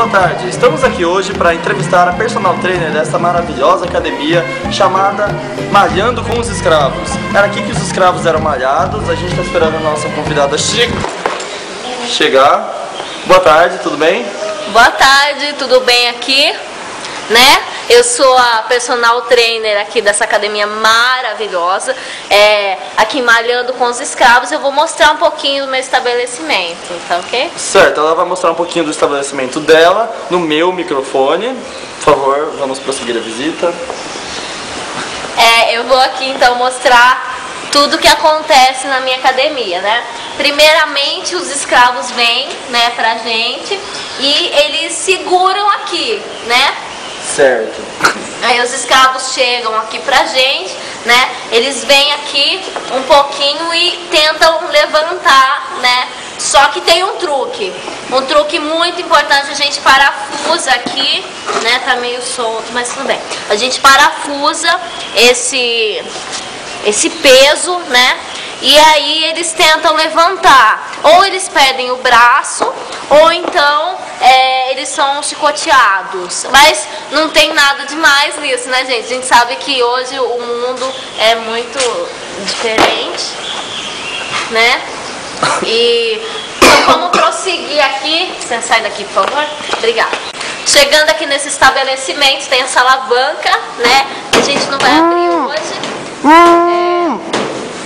boa tarde. Estamos aqui hoje para entrevistar a personal trainer dessa maravilhosa academia chamada Malhando com os Escravos. Era aqui que os escravos eram malhados. A gente está esperando a nossa convidada chegar. Boa tarde, tudo bem? Boa tarde, tudo bem aqui? Né? Eu sou a personal trainer aqui dessa academia maravilhosa, aqui Malhando com os Escravos. Eu vou mostrar um pouquinho do meu estabelecimento, tá ok? Certo, ela vai mostrar um pouquinho do estabelecimento dela no meu microfone. Por favor, vamos prosseguir a visita. Eu vou aqui então mostrar tudo que acontece na minha academia, né? Primeiramente os escravos vêm, né, pra gente e eles seguram aqui, né? Certo. Aí os escravos chegam aqui pra gente, né? Eles vêm aqui um pouquinho e tentam levantar, né? Só que tem um truque muito importante. A gente parafusa aqui, né? Tá meio solto, mas tudo bem. A gente parafusa esse peso, né? E aí eles tentam levantar. Ou eles perdem o braço, ou então eles são chicoteados. Mas não tem nada demais nisso, né, gente? A gente sabe que hoje o mundo é muito diferente, né? E então vamos prosseguir aqui. Você sai daqui, por favor? Obrigada. Chegando aqui nesse estabelecimento, tem essa alavanca, né? Que a gente não vai abrir hoje.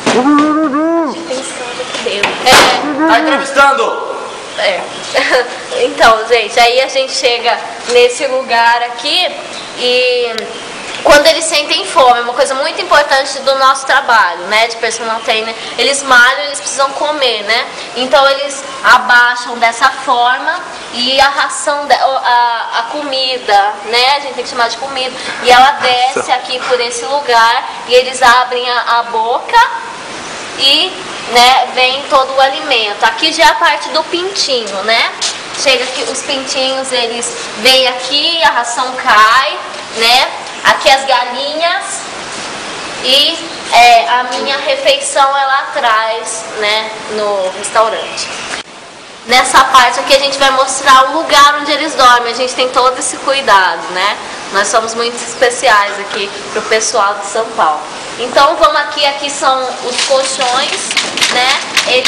Tá entrevistando? Então, gente, aí a gente chega nesse lugar aqui e quando eles sentem fome, é uma coisa muito importante do nosso trabalho, né, de personal trainer, eles malham, eles precisam comer, né, então eles abaixam dessa forma e a ração, a comida, né, a gente tem que chamar de comida, e ela desce aqui por esse lugar e eles abrem a boca e, né, vem todo o alimento. Aqui já é a parte do pintinho, né? Chega aqui, os pintinhos, eles vêm aqui, a ração cai, né? Aqui as galinhas e a minha refeição é lá atrás, né, no restaurante. Nessa parte aqui a gente vai mostrar o lugar onde eles dormem. A gente tem todo esse cuidado, né? Nós somos muito especiais aqui pro pessoal de São Paulo. Então vamos aqui são os colchões, né?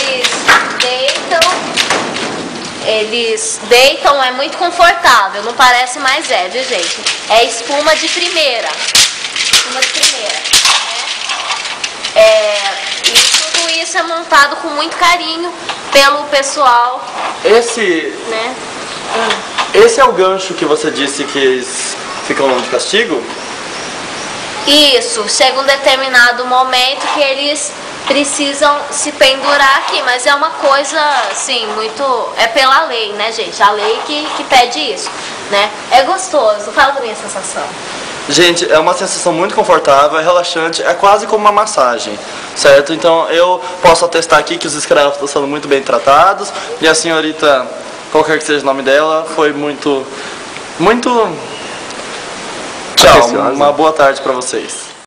Eles deitam, é muito confortável, não parece, mas viu, gente? É espuma de primeira. Espuma de primeira, né? E tudo isso é montado com muito carinho pelo pessoal. Esse é o gancho que você disse que eles ficam de castigo? Isso, chega um determinado momento que eles precisam se pendurar aqui, mas é uma coisa assim, muito, é pela lei, né, gente? A lei que pede isso, né? É gostoso, fala da minha sensação. Gente, é uma sensação muito confortável, é relaxante, é quase como uma massagem, certo? Então eu posso atestar aqui que os escravos estão sendo muito bem tratados e a senhorita, qualquer que seja o nome dela, foi muito... Tchau, uma boa tarde para vocês.